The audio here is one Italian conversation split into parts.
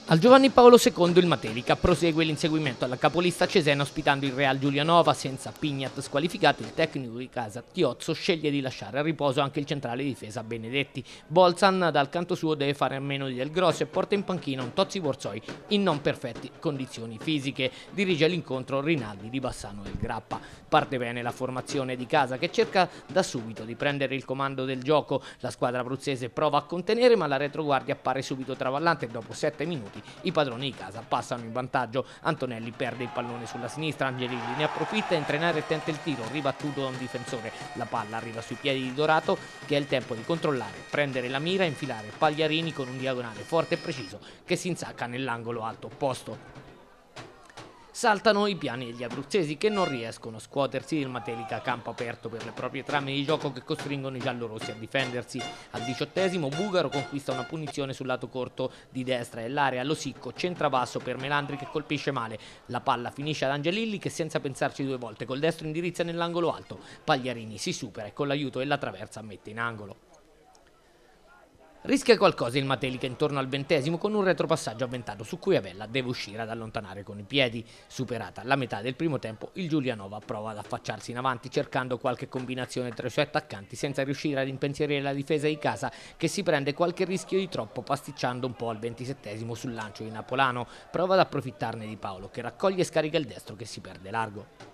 Al Giovanni Paolo II il Matelica prosegue l'inseguimento alla capolista cesena ospitando il Real Giulianova. Senza Pignat squalificato, il tecnico di casa Tiozzo sceglie di lasciare a riposo anche il centrale di difesa Benedetti. Bolzan dal canto suo deve fare a meno di Del Grosso e porta in panchina un Tozzi Borzoi in non perfette condizioni fisiche. Dirige l'incontro Rinaldi di Bassano del Grappa. Parte bene la formazione di casa che cerca da subito di prendere il comando del gioco. La squadra abruzzese prova a contenere, ma la retroguardia appare subito travallante e dopo 7 minuti i padroni di casa passano in vantaggio. Antonelli perde il pallone sulla sinistra, Angelilli ne approfitta, entra in area e tenta il tiro, ribattuto da un difensore. La palla arriva sui piedi di Dorato che ha il tempo di controllare, prendere la mira e infilare Pagliarini con un diagonale forte e preciso che si insacca nell'angolo alto opposto. Saltano i piani degli abruzzesi che non riescono a scuotersi. Il Matelica a campo aperto per le proprie trame di gioco che costringono i giallorossi a difendersi. Al 18esimo Bugaro conquista una punizione sul lato corto di destra e l'area Losicco centra basso per Melandri che colpisce male. La palla finisce ad Angelilli che senza pensarci due volte col destro indirizza nell'angolo alto. Pagliarini si supera e con l'aiuto della traversa mette in angolo. Rischia qualcosa il Matelica intorno al 20esimo con un retropassaggio avventato su cui Avella deve uscire ad allontanare con i piedi. Superata la metà del primo tempo, il Giulianova prova ad affacciarsi in avanti cercando qualche combinazione tra i suoi attaccanti senza riuscire ad impensierire la difesa di casa che si prende qualche rischio di troppo pasticciando un po' al 27esimo sul lancio di Napolano. Prova ad approfittarne di Paolo che raccoglie e scarica il destro che si perde largo.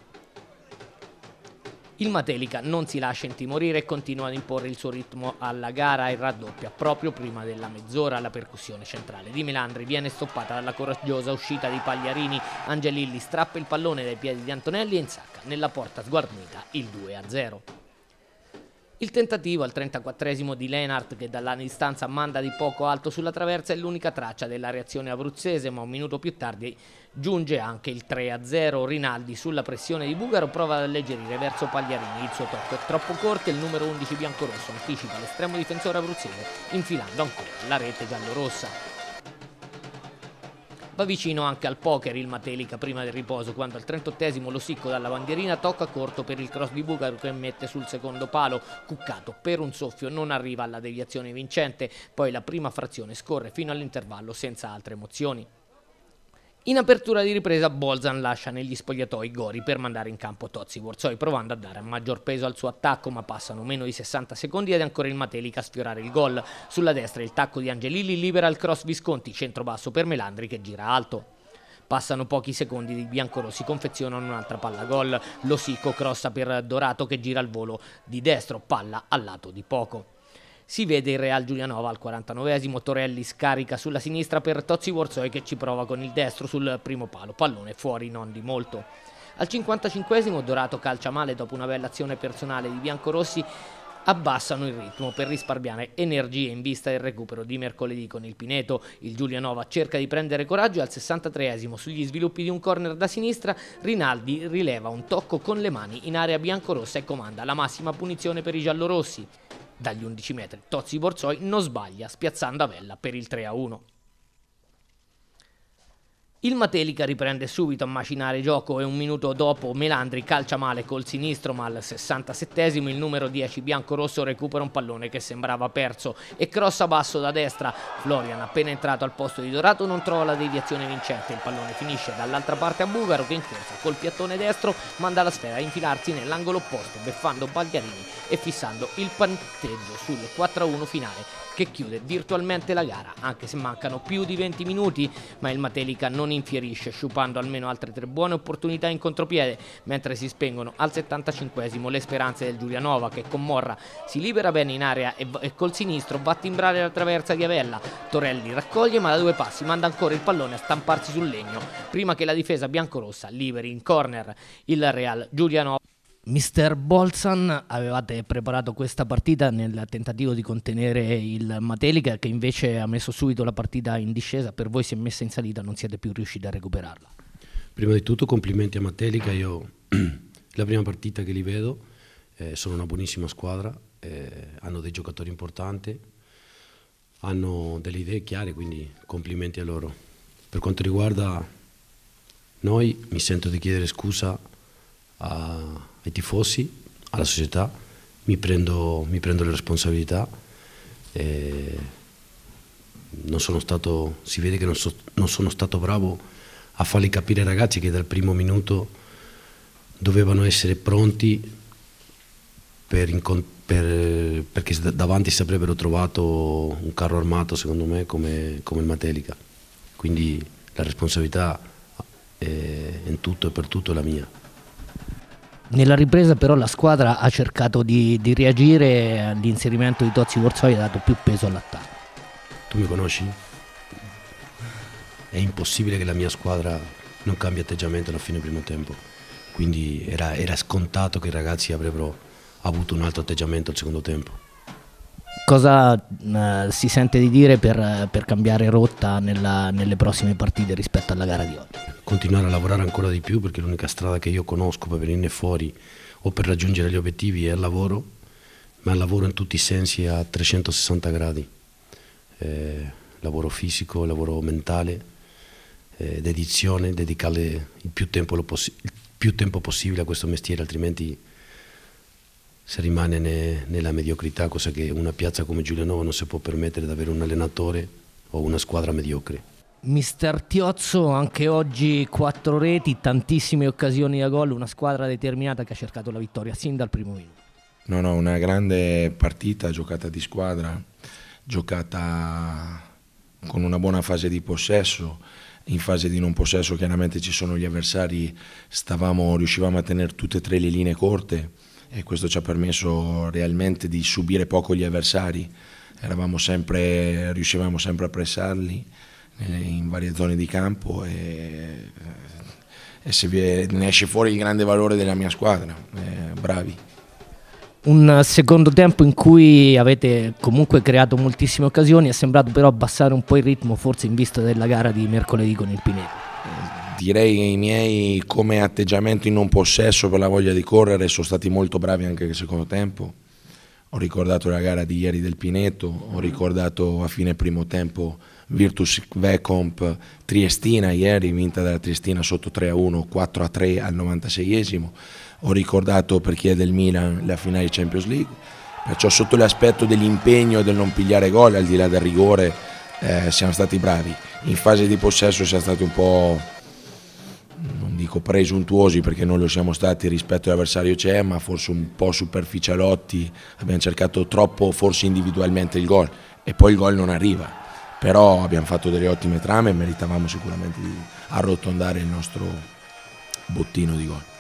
Il Matelica non si lascia intimorire e continua ad imporre il suo ritmo alla gara e raddoppia proprio prima della mezz'ora. La percussione centrale di Melandri viene stoppata dalla coraggiosa uscita di Pagliarini. Angelilli strappa il pallone dai piedi di Antonelli e insacca nella porta sguarnita il 2-0. Il tentativo al 34esimo di Lennart che dalla distanza manda di poco alto sulla traversa è l'unica traccia della reazione abruzzese, ma un minuto più tardi giunge anche il 3-0. Rinaldi sulla pressione di Bugaro prova ad alleggerire verso Pagliarini, il suo tocco è troppo corto e il numero 11 biancorosso anticipa l'estremo difensore abruzzese infilando ancora la rete giallorossa. Va vicino anche al poker il Matelica prima del riposo quando al 38esimo Losicco dalla bandierina tocca corto per il cross di Bugaro che mette sul secondo palo. Cuccato per un soffio non arriva alla deviazione vincente, poi la prima frazione scorre fino all'intervallo senza altre emozioni. In apertura di ripresa Bolzan lascia negli spogliatoi Gori per mandare in campo Tozzi Borzoi provando a dare maggior peso al suo attacco, ma passano meno di 60 secondi ed è ancora il Matelica a sfiorare il gol. Sulla destra il tacco di Angelilli libera il cross Visconti, centro basso per Melandri che gira alto. Passano pochi secondi, i biancorossi confezionano un'altra palla gol. Losicco crossa per Dorato che gira al volo di destro, palla al lato di poco. Si vede il Real Giulianova al 49esimo, Torelli scarica sulla sinistra per Tozzi Borzoi che ci prova con il destro sul primo palo, pallone fuori non di molto. Al 55esimo Dorato calcia male dopo una bella azione personale di biancorossi, abbassano il ritmo per risparmiare energie in vista del recupero di mercoledì con il Pineto. Il Giulianova cerca di prendere coraggio e al 63esimo sugli sviluppi di un corner da sinistra Rinaldi rileva un tocco con le mani in area biancorossa e comanda la massima punizione per i giallorossi. Dagli 11 metri Tozzi Borzoi non sbaglia spiazzando Avella per il 3-1. Il Matelica riprende subito a macinare gioco e un minuto dopo Melandri calcia male col sinistro, ma al 67esimo il numero 10 biancorosso recupera un pallone che sembrava perso e crossa basso da destra. Florian, appena entrato al posto di Dorato, non trova la deviazione vincente. Il pallone finisce dall'altra parte a Bugaro che in corsa col piattone destro manda la sfera a infilarsi nell'angolo opposto, beffando Pagliarini e fissando il punteggio sul 4-1 finale che chiude virtualmente la gara, anche se mancano più di 20 minuti, ma il Matelica non infierisce, sciupando almeno altre 3 buone opportunità in contropiede, mentre si spengono al 75esimo le speranze del Giulianova che con Morra si libera bene in area e col sinistro va a timbrare la traversa di Avella. Torelli raccoglie ma da 2 passi manda ancora il pallone a stamparsi sul legno, prima che la difesa biancorossa liberi in corner il Real Giulianova. Mister Bolzan, avevate preparato questa partita nel tentativo di contenere il Matelica che invece ha messo subito la partita in discesa, per voi si è messa in salita, non siete più riusciti a recuperarla. Prima di tutto complimenti a Matelica, io la prima partita che li vedo, sono una buonissima squadra, hanno dei giocatori importanti, hanno delle idee chiare, quindi complimenti a loro. Per quanto riguarda noi mi sento di chiedere scusa ai tifosi, alla società, mi prendo le responsabilità si vede che non sono stato bravo a farli capire ai ragazzi che dal primo minuto dovevano essere pronti perché davanti si avrebbero trovato un carro armato, secondo me, come il Matelica. Quindi la responsabilità in tutto e per tutto è la mia. Nella ripresa però la squadra ha cercato di reagire, all'inserimento di Tozzi Corsoi ha dato più peso all'attacco. Tu mi conosci? È impossibile che la mia squadra non cambi atteggiamento alla fine del primo tempo, quindi era scontato che i ragazzi avrebbero avuto un altro atteggiamento al secondo tempo. Cosa si sente di dire per cambiare rotta nelle prossime partite rispetto alla gara di oggi? Continuare a lavorare ancora di più, perché l'unica strada che io conosco per venirne fuori o per raggiungere gli obiettivi è il lavoro, ma il lavoro in tutti i sensi a 360 gradi. Lavoro fisico, lavoro mentale, dedizione, dedicare il più tempo possibile a questo mestiere, altrimenti si rimane nella mediocrità, cosa che una piazza come Giulianova non si può permettere di avere un allenatore o una squadra mediocre. Mister Tiozzo, anche oggi 4 reti, tantissime occasioni da gol, una squadra determinata che ha cercato la vittoria sin dal primo minuto. No, una grande partita, giocata di squadra, giocata con una buona fase di possesso. In fase di non possesso chiaramente ci sono gli avversari, riuscivamo a tenere tutte e 3 le linee corte e questo ci ha permesso realmente di subire poco gli avversari. Riuscivamo sempre a pressarli in varie zone di campo e ne esce fuori il grande valore della mia squadra, bravi. Un secondo tempo in cui avete comunque creato moltissime occasioni, è sembrato però abbassare un po' il ritmo, forse in vista della gara di mercoledì con il Pineto. Direi che i miei, come atteggiamento in non possesso per la voglia di correre, sono stati molto bravi anche nel secondo tempo. Ho ricordato la gara di ieri del Pineto, ho ricordato a fine primo tempo Virtus Vecomp Triestina ieri, vinta dalla Triestina sotto 3-1, 4-3 al 96esimo. Ho ricordato, per chi è del Milan, la finale di Champions League. Perciò sotto l'aspetto dell'impegno e del non pigliare gol, al di là del rigore, siamo stati bravi. In fase di possesso siamo stati un po', non dico presuntuosi perché non lo siamo stati rispetto all'avversario c'è, ma forse un po' superficialotti, abbiamo cercato troppo forse individualmente il gol e poi il gol non arriva, però abbiamo fatto delle ottime trame e meritavamo sicuramente di arrotondare il nostro bottino di gol.